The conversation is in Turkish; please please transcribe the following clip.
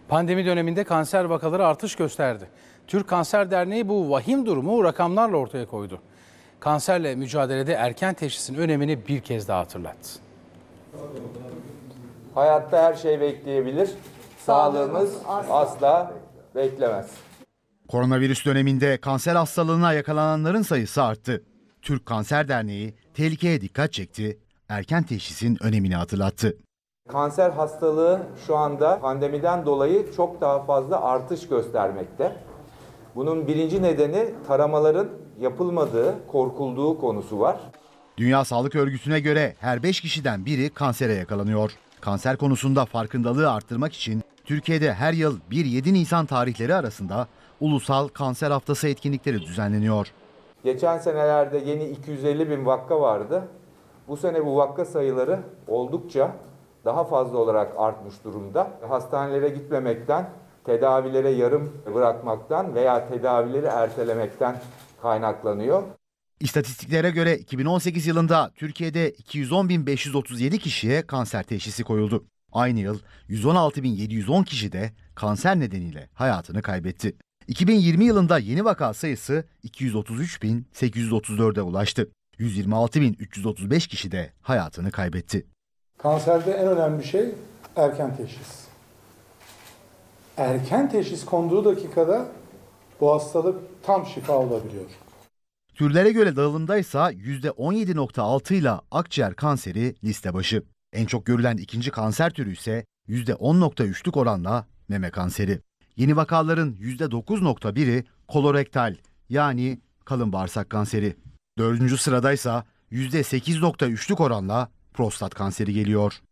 Pandemi döneminde kanser vakaları artış gösterdi. Türk Kanser Derneği bu vahim durumu rakamlarla ortaya koydu. Kanserle mücadelede erken teşhisin önemini bir kez daha hatırlattı. Hayatta her şey bekleyebilir. Sağlığımız asla beklemez. Koronavirüs döneminde kanser hastalığına yakalananların sayısı arttı. Türk Kanser Derneği tehlikeye dikkat çekti, erken teşhisin önemini hatırlattı. Kanser hastalığı şu anda pandemiden dolayı çok daha fazla artış göstermekte. Bunun birinci nedeni taramaların yapılmadığı, korkulduğu konusu var. Dünya Sağlık Örgütü'ne göre her 5 kişiden biri kansere yakalanıyor. Kanser konusunda farkındalığı arttırmak için Türkiye'de her yıl 1-7 Nisan tarihleri arasında Ulusal Kanser Haftası etkinlikleri düzenleniyor. Geçen senelerde yeni 250 bin vaka vardı. Bu sene bu vaka sayıları oldukça daha fazla olarak artmış durumda. Hastanelere gitmemekten, tedavilere yarım bırakmaktan veya tedavileri ertelemekten kaynaklanıyor. İstatistiklere göre 2018 yılında Türkiye'de 210.537 kişiye kanser teşhisi koyuldu. Aynı yıl 116.710 kişi de kanser nedeniyle hayatını kaybetti. 2020 yılında yeni vaka sayısı 233.834'e ulaştı. 126.335 kişi de hayatını kaybetti. Kanserde en önemli şey erken teşhis. Erken teşhis konduğu dakikada bu hastalık tam şifa olabiliyor. Türlere göre dağılımdaysa %17.6 ile akciğer kanseri liste başı. En çok görülen ikinci kanser türü ise %10.3'lük oranla meme kanseri. Yeni vakaların %9.1'i kolorektal yani kalın bağırsak kanseri. Dördüncü sıradaysa %8.3'lük oranla prostat kanseri geliyor.